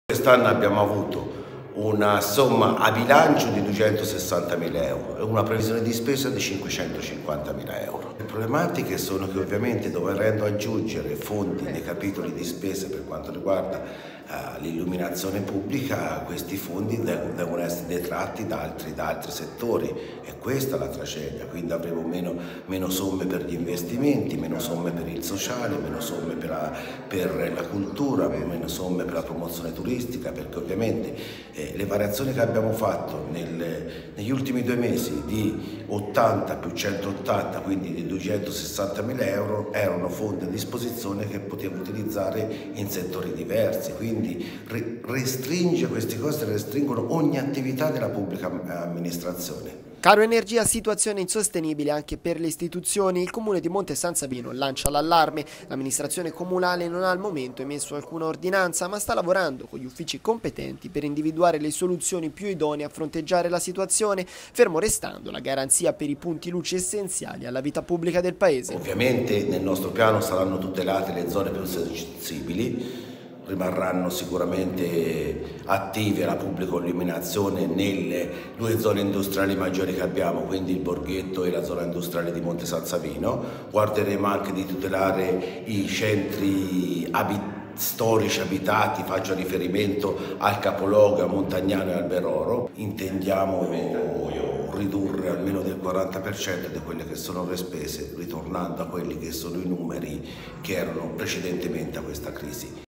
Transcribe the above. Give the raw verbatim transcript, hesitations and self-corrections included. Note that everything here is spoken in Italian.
Quest'anno abbiamo avuto una somma a bilancio di duecentosessantamila euro e una previsione di spesa di cinquecentocinquantamila euro. Le problematiche sono che ovviamente dovendo aggiungere fondi nei capitoli di spesa per quanto riguarda uh, l'illuminazione pubblica, questi fondi devono essere detratti da altri, da altri settori e questa è la tragedia, quindi avremo meno, meno somme per gli investimenti, meno somme per il sociale, meno somme per la, per la cultura, meno somme per la promozione turistica, perché ovviamente eh, le variazioni che abbiamo fatto nel, negli ultimi due mesi di ottanta più centottanta, quindi di duecentosessantamila euro, erano fondi a disposizione che potevo utilizzare in settori diversi, quindi restringe queste cose, restringono ogni attività della pubblica amministrazione. Caro energia, situazione insostenibile anche per le istituzioni. Il comune di Monte San Savino lancia l'allarme. L'amministrazione comunale non ha al momento emesso alcuna ordinanza, ma sta lavorando con gli uffici competenti per individuare le soluzioni più idonee a fronteggiare la situazione, fermo restando la garanzia per i punti luce essenziali alla vita pubblica del paese. Ovviamente nel nostro piano saranno tutelate le zone più sensibili. Rimarranno sicuramente attive la pubblica illuminazione nelle due zone industriali maggiori che abbiamo, quindi il Borghetto e la zona industriale di Monte San Savino. Guarderemo anche di tutelare i centri abitati storici abitati, faccio riferimento al capoluogo, a Montagnano e Alberoro. Intendiamo ridurre almeno del quaranta per cento di quelle che sono le spese, ritornando a quelli che sono i numeri che erano precedentemente a questa crisi.